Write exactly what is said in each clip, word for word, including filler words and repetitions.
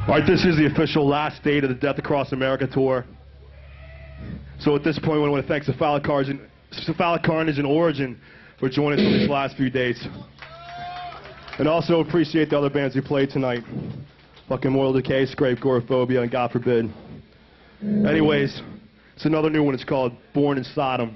All right, this is the official last date of the Death Across America tour. So at this point, we want to thank Cephalic Carnage and, Cephalic Carnage and Origin for joining us for these last few dates. And also appreciate the other bands who played tonight. Fucking Mortal Decay, Scrape, Goraphobia, and God Forbid. Anyways, it's another new one. It's called Born in Sodom.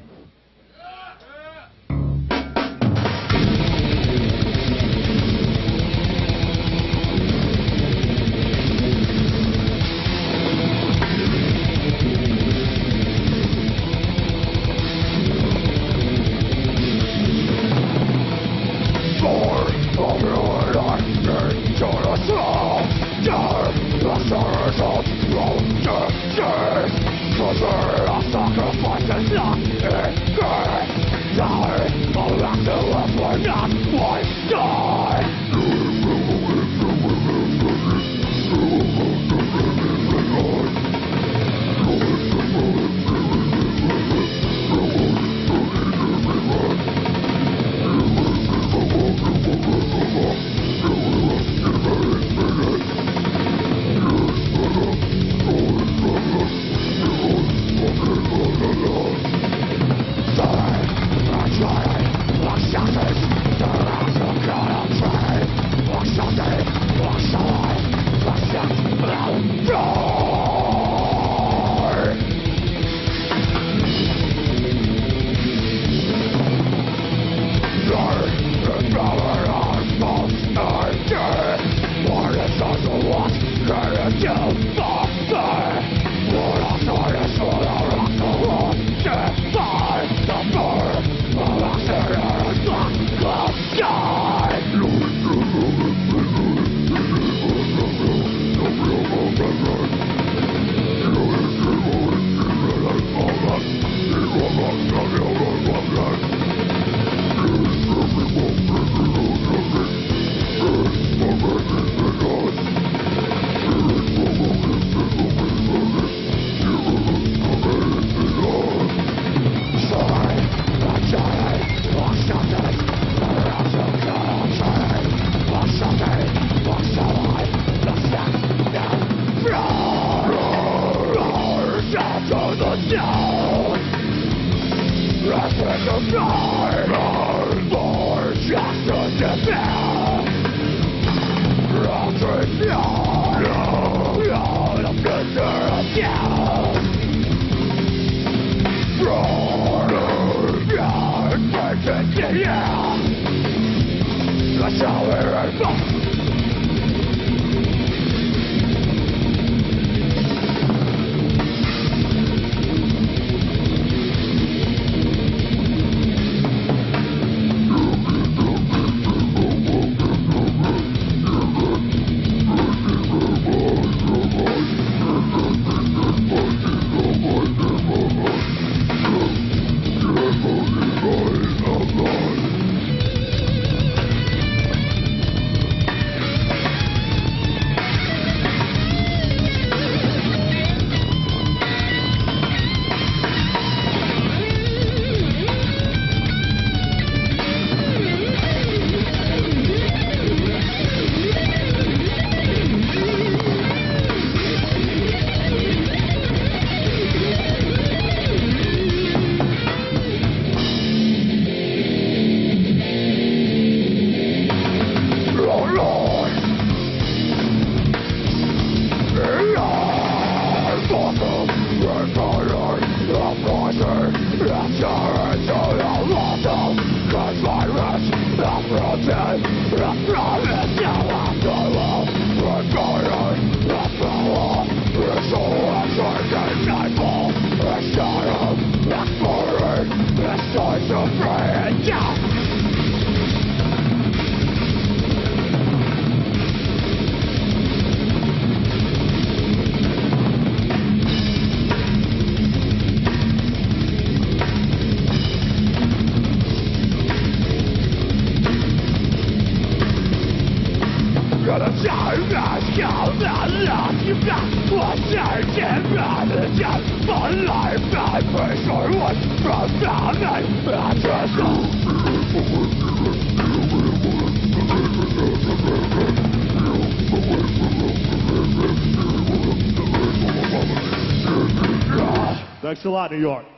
Thank you. Thanks a lot, New York.